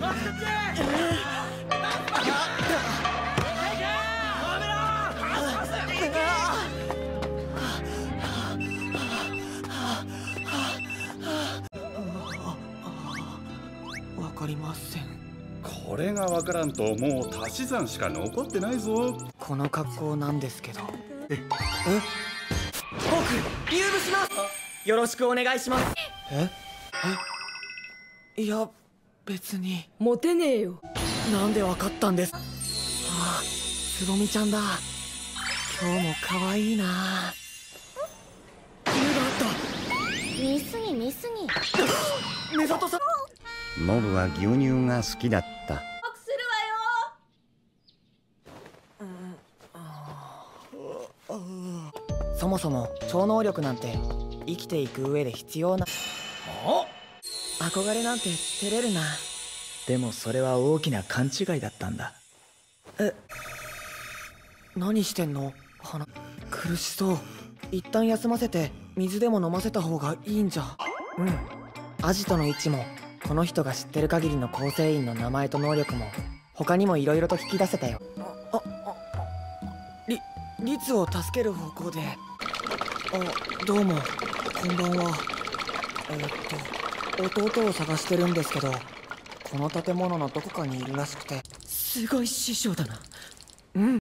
わかりません。 これがわからんともう足し算しか残ってないぞ。 この格好なんですけど。僕入部します。よろしくお願いします。いや別に。 モテねえよ。 なんでわかったんです？ああ、つぼみちゃんだ。今日も可愛いな。目があった。 見すぎ見すぎ。 目里さん。 ノブは牛乳が好きだった。 するわよ。 そもそも超能力なんて生きていく上で必要な。憧れなんて照れるな。 でもそれは大きな勘違いだったんだ。 何してんの？花苦しそう。一旦休ませて水でも飲ませた方がいいんじゃ。アジトの位置もこの人が知ってる限りの構成員の名前と能力も他にもいろいろと引き出せたよ。リツを助ける方向で。どうもこんばんは。弟を探してるんですけど、この建物のどこかにいるらしくて。すごい師匠だな。